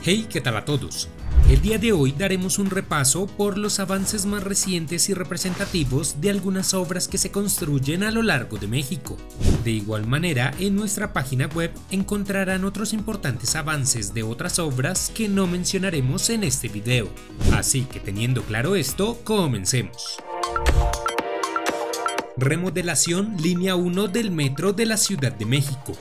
Hey, ¿qué tal a todos? El día de hoy daremos un repaso por los avances más recientes y representativos de algunas obras que se construyen a lo largo de México. De igual manera, en nuestra página web encontrarán otros importantes avances de otras obras que no mencionaremos en este video. Así que teniendo claro esto, comencemos. Remodelación Línea 1 del Metro de la Ciudad de México.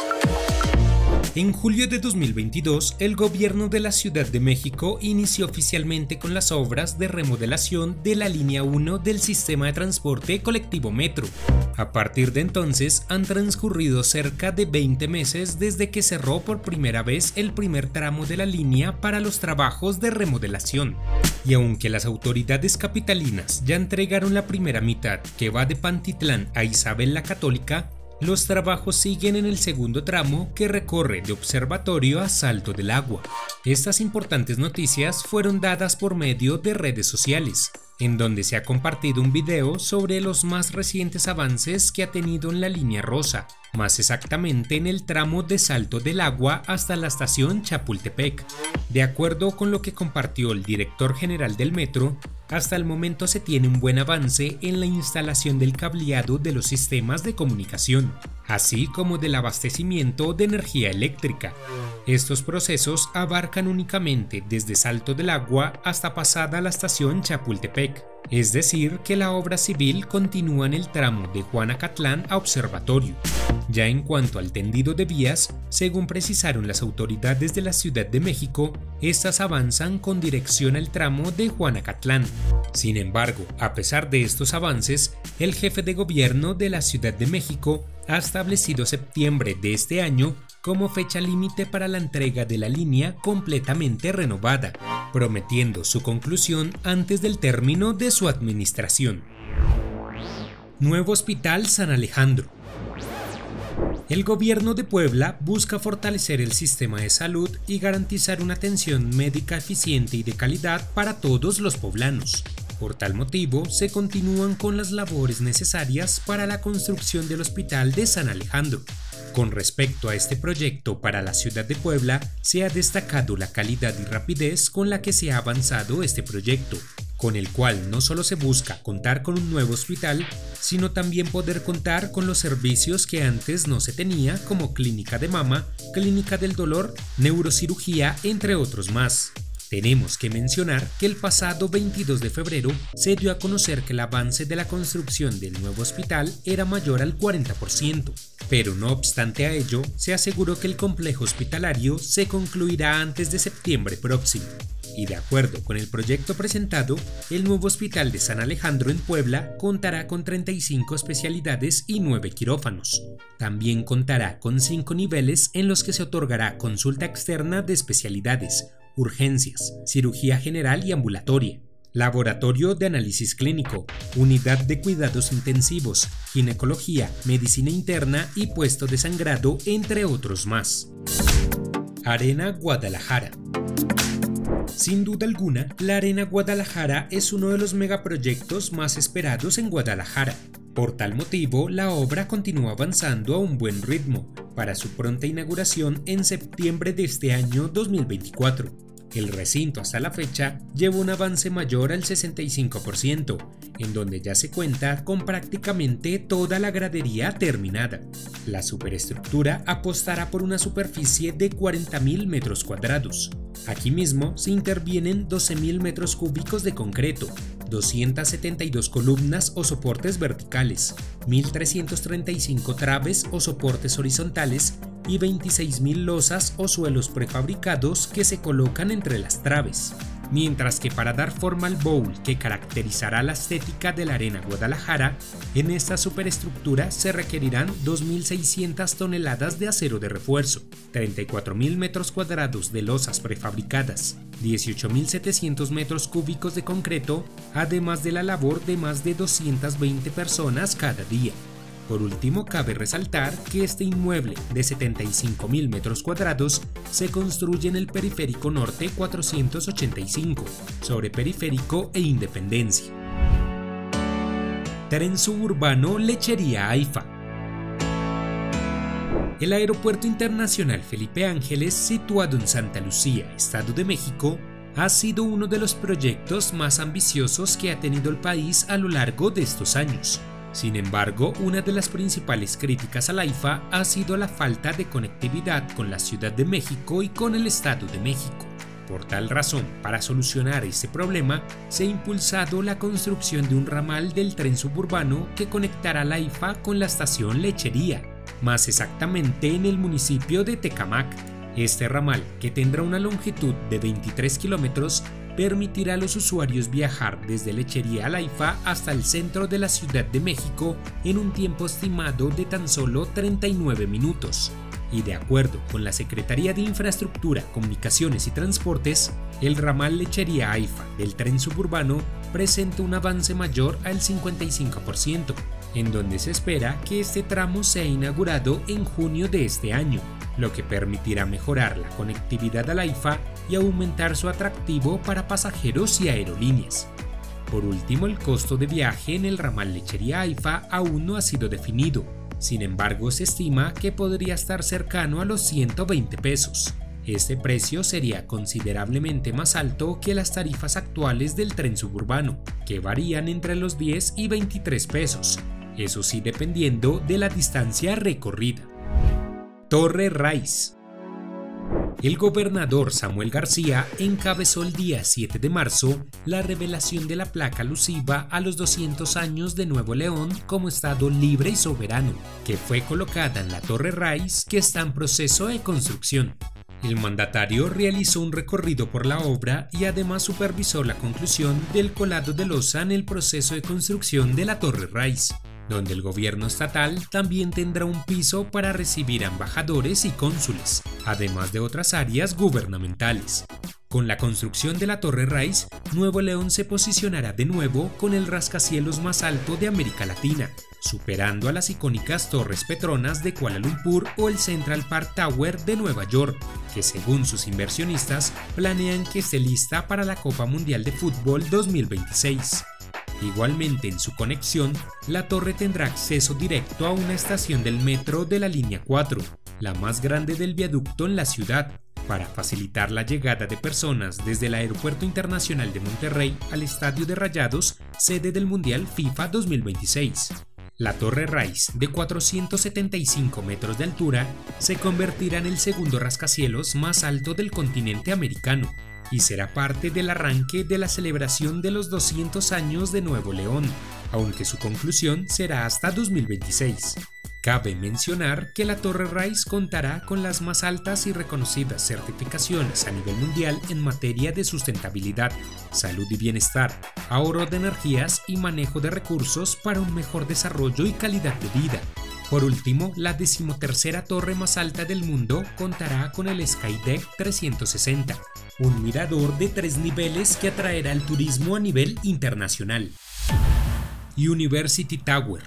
En julio de 2022, el gobierno de la Ciudad de México inició oficialmente con las obras de remodelación de la Línea 1 del sistema de transporte colectivo Metro. A partir de entonces, han transcurrido cerca de 20 meses desde que cerró por primera vez el primer tramo de la línea para los trabajos de remodelación. Y aunque las autoridades capitalinas ya entregaron la primera mitad, que va de Pantitlán a Isabel la Católica, los trabajos siguen en el segundo tramo que recorre de Observatorio a Salto del Agua. Estas importantes noticias fueron dadas por medio de redes sociales, en donde se ha compartido un video sobre los más recientes avances que ha tenido en la línea rosa, más exactamente en el tramo de Salto del Agua hasta la estación Chapultepec. De acuerdo con lo que compartió el director general del metro, hasta el momento se tiene un buen avance en la instalación del cableado de los sistemas de comunicación, así como del abastecimiento de energía eléctrica. Estos procesos abarcan únicamente desde Salto del Agua hasta pasada la estación Chapultepec, es decir, que la obra civil continúa en el tramo de Juanacatlán a Observatorio. Ya en cuanto al tendido de vías, según precisaron las autoridades de la Ciudad de México, estas avanzan con dirección al tramo de Juanacatlán. Sin embargo, a pesar de estos avances, el jefe de gobierno de la Ciudad de México ha establecido septiembre de este año como fecha límite para la entrega de la línea completamente renovada, prometiendo su conclusión antes del término de su administración. Nuevo Hospital San Alejandro. El gobierno de Puebla busca fortalecer el sistema de salud y garantizar una atención médica eficiente y de calidad para todos los poblanos. Por tal motivo, se continúan con las labores necesarias para la construcción del Hospital de San Alejandro. Con respecto a este proyecto para la ciudad de Puebla, se ha destacado la calidad y rapidez con la que se ha avanzado este proyecto, con el cual no solo se busca contar con un nuevo hospital, sino también poder contar con los servicios que antes no se tenía, como clínica de mama, clínica del dolor, neurocirugía, entre otros más. Tenemos que mencionar que el pasado 22 de febrero se dio a conocer que el avance de la construcción del nuevo hospital era mayor al 40%, pero no obstante a ello, se aseguró que el complejo hospitalario se concluirá antes de septiembre próximo. Y de acuerdo con el proyecto presentado, el nuevo Hospital de San Alejandro en Puebla contará con 35 especialidades y 9 quirófanos. También contará con 5 niveles en los que se otorgará consulta externa de especialidades, urgencias, cirugía general y ambulatoria, laboratorio de análisis clínico, unidad de cuidados intensivos, ginecología, medicina interna y puesto de sangrado, entre otros más. Arena Guadalajara. Sin duda alguna, la Arena Guadalajara es uno de los megaproyectos más esperados en Guadalajara. Por tal motivo, la obra continúa avanzando a un buen ritmo para su pronta inauguración en septiembre de este año 2024. El recinto hasta la fecha lleva un avance mayor al 65%, en donde ya se cuenta con prácticamente toda la gradería terminada. La superestructura apostará por una superficie de 40.000 metros cuadrados. Aquí mismo se intervienen 12.000 metros cúbicos de concreto, 272 columnas o soportes verticales, 1.335 traves o soportes horizontales y 26.000 losas o suelos prefabricados que se colocan entre las traves. Mientras que para dar forma al bowl que caracterizará la estética de la Arena Guadalajara, en esta superestructura se requerirán 2.600 toneladas de acero de refuerzo, 34.000 metros cuadrados de losas prefabricadas, 18.700 metros cúbicos de concreto, además de la labor de más de 220 personas cada día. Por último, cabe resaltar que este inmueble de 75.000 metros cuadrados se construye en el Periférico Norte 485, sobre Periférico e Independencia. Tren suburbano Lechería AIFA. El Aeropuerto Internacional Felipe Ángeles, situado en Santa Lucía, Estado de México, ha sido uno de los proyectos más ambiciosos que ha tenido el país a lo largo de estos años. Sin embargo, una de las principales críticas al AIFA ha sido la falta de conectividad con la Ciudad de México y con el Estado de México. Por tal razón, para solucionar este problema, se ha impulsado la construcción de un ramal del tren suburbano que conectará la AIFA con la estación Lechería, más exactamente en el municipio de Tecámac. Este ramal, que tendrá una longitud de 23 kilómetros, permitirá a los usuarios viajar desde Lechería a la AIFA hasta el centro de la Ciudad de México en un tiempo estimado de tan solo 39 minutos. Y de acuerdo con la Secretaría de Infraestructura, Comunicaciones y Transportes, el ramal Lechería AIFA del tren suburbano presenta un avance mayor al 55%, en donde se espera que este tramo sea inaugurado en junio de este año, lo que permitirá mejorar la conectividad al AIFA y aumentar su atractivo para pasajeros y aerolíneas. Por último, el costo de viaje en el ramal Lechería AIFA aún no ha sido definido. Sin embargo, se estima que podría estar cercano a los 120 pesos. Este precio sería considerablemente más alto que las tarifas actuales del tren suburbano, que varían entre los 10 y 23 pesos, eso sí dependiendo de la distancia recorrida. Torre Rise. El gobernador Samuel García encabezó el día 7 de marzo la revelación de la placa alusiva a los 200 años de Nuevo León como Estado libre y soberano, que fue colocada en la Torre Rise, que está en proceso de construcción. El mandatario realizó un recorrido por la obra y además supervisó la conclusión del colado de losa en el proceso de construcción de la Torre Rise, donde el gobierno estatal también tendrá un piso para recibir a embajadores y cónsules, además de otras áreas gubernamentales. Con la construcción de la Torre Rise, Nuevo León se posicionará de nuevo con el rascacielos más alto de América Latina, superando a las icónicas Torres Petronas de Kuala Lumpur o el Central Park Tower de Nueva York, que según sus inversionistas planean que esté lista para la Copa Mundial de Fútbol 2026. Igualmente, en su conexión, la torre tendrá acceso directo a una estación del metro de la línea 4, la más grande del viaducto en la ciudad, para facilitar la llegada de personas desde el Aeropuerto Internacional de Monterrey al Estadio de Rayados, sede del Mundial FIFA 2026. La Torre Rise, de 475 metros de altura, se convertirá en el segundo rascacielos más alto del continente americano y será parte del arranque de la celebración de los 200 años de Nuevo León, aunque su conclusión será hasta 2026. Cabe mencionar que la Torre Rise contará con las más altas y reconocidas certificaciones a nivel mundial en materia de sustentabilidad, salud y bienestar, ahorro de energías y manejo de recursos para un mejor desarrollo y calidad de vida. Por último, la 13ª torre más alta del mundo contará con el Skydeck 360, un mirador de 3 niveles que atraerá el turismo a nivel internacional. University Tower.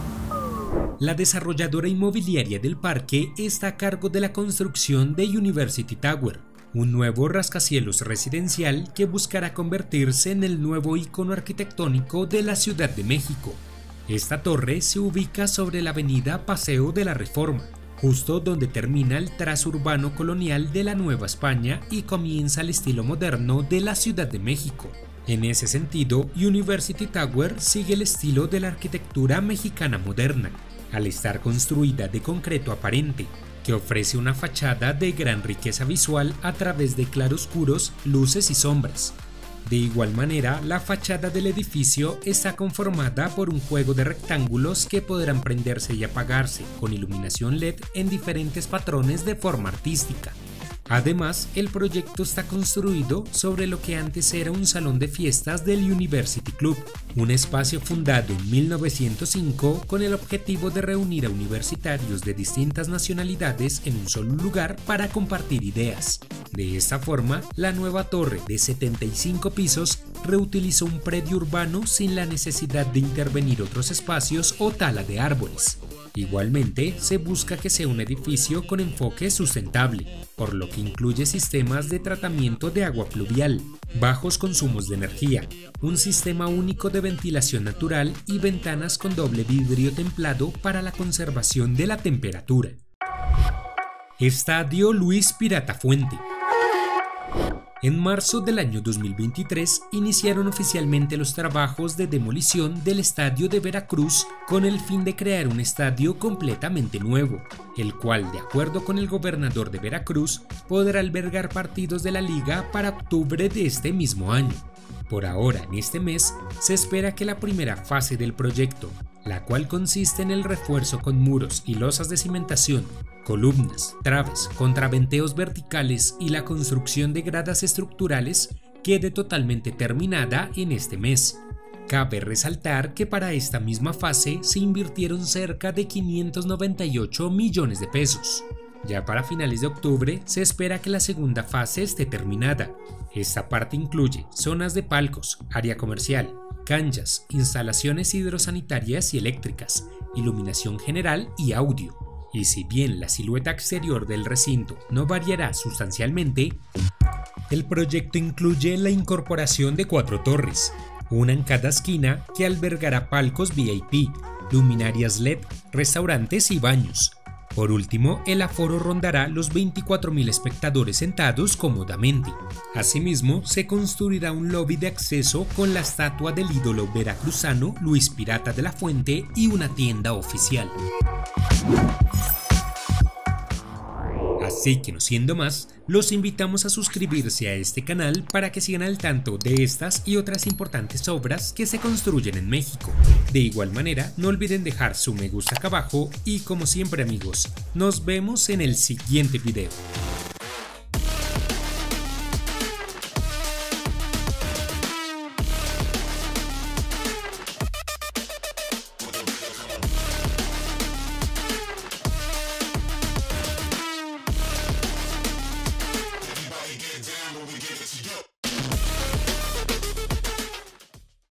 La desarrolladora inmobiliaria del parque está a cargo de la construcción de University Tower, un nuevo rascacielos residencial que buscará convertirse en el nuevo ícono arquitectónico de la Ciudad de México. Esta torre se ubica sobre la avenida Paseo de la Reforma, justo donde termina el trazo urbano colonial de la Nueva España y comienza el estilo moderno de la Ciudad de México. En ese sentido, University Tower sigue el estilo de la arquitectura mexicana moderna, al estar construida de concreto aparente, que ofrece una fachada de gran riqueza visual a través de claroscuros, luces y sombras. De igual manera, la fachada del edificio está conformada por un juego de rectángulos que podrán prenderse y apagarse con iluminación LED en diferentes patrones de forma artística. Además, el proyecto está construido sobre lo que antes era un salón de fiestas del University Club, un espacio fundado en 1905 con el objetivo de reunir a universitarios de distintas nacionalidades en un solo lugar para compartir ideas. De esta forma, la nueva torre de 75 pisos reutilizó un predio urbano sin la necesidad de intervenir otros espacios o tala de árboles. Igualmente, se busca que sea un edificio con enfoque sustentable, por lo que incluye sistemas de tratamiento de agua pluvial, bajos consumos de energía, un sistema único de ventilación natural y ventanas con doble vidrio templado para la conservación de la temperatura. Estadio Luis Pirata Fuente. En marzo del año 2023 iniciaron oficialmente los trabajos de demolición del estadio de Veracruz con el fin de crear un estadio completamente nuevo, el cual, de acuerdo con el gobernador de Veracruz, podrá albergar partidos de la liga para octubre de este mismo año. Por ahora, en este mes, se espera que la primera fase del proyecto, la cual consiste en el refuerzo con muros y losas de cimentación, columnas, traves, contraventeos verticales y la construcción de gradas estructurales, quede totalmente terminada en este mes. Cabe resaltar que para esta misma fase se invirtieron cerca de 598 millones de pesos. Ya para finales de octubre se espera que la segunda fase esté terminada. Esta parte incluye zonas de palcos, área comercial, canchas, instalaciones hidrosanitarias y eléctricas, iluminación general y audio. Y si bien la silueta exterior del recinto no variará sustancialmente, el proyecto incluye la incorporación de 4 torres, una en cada esquina que albergará palcos VIP, luminarias LED, restaurantes y baños. Por último, el aforo rondará los 24.000 espectadores sentados cómodamente. Asimismo, se construirá un lobby de acceso con la estatua del ídolo veracruzano Luis Pirata de la Fuente y una tienda oficial. Así que no siendo más, los invitamos a suscribirse a este canal para que sigan al tanto de estas y otras importantes obras que se construyen en México. De igual manera, no olviden dejar su me gusta acá abajo y como siempre amigos, nos vemos en el siguiente video.